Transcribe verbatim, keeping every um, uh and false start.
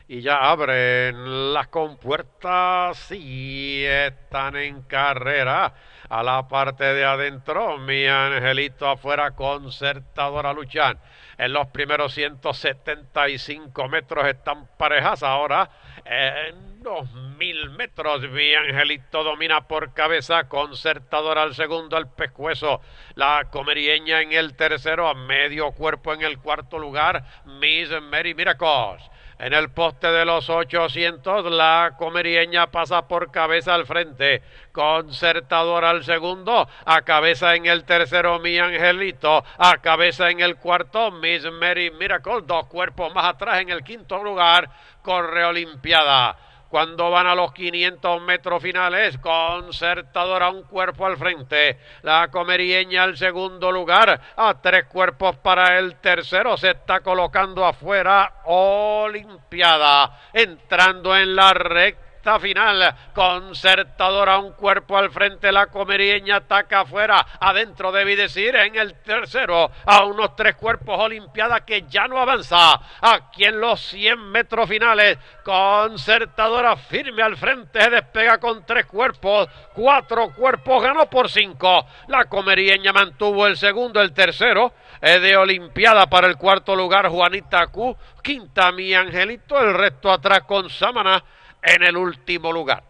y ya abren las compuertas y están en carrera. A la parte de adentro, mi angelito afuera, Concertadora Luchán. En los primeros ciento setenta y cinco metros están parejas. Ahora en dos mil metros, mi angelito domina por cabeza, Concertadora al segundo, el pescuezo, la comerieña en el tercero, a medio cuerpo en el cuarto lugar, Miss Mary Miracles. En el poste de los ochocientos, la comerieña pasa por cabeza al frente, Concertadora al segundo, a cabeza en el tercero, mi angelito, a cabeza en el cuarto, Miss Mary Miracle, dos cuerpos más atrás en el quinto lugar, corre Olimpiada. Cuando van a los quinientos metros finales, Concertadora un cuerpo al frente, la comerieña al segundo lugar, a tres cuerpos para el tercero, se está colocando afuera Olimpiada, entrando en la recta final, Concertadora un cuerpo al frente, la comerieña ataca afuera, adentro debí decir, en el tercero, a unos tres cuerpos Olimpiada que ya no avanza, aquí en los cien metros finales, Concertadora firme al frente, se despega con tres cuerpos, cuatro cuerpos, ganó por cinco, la comerieña mantuvo el segundo, el tercero es de Olimpiada, para el cuarto lugar Juanita Q, quinta mi angelito, el resto atrás con Samaná en el último lugar.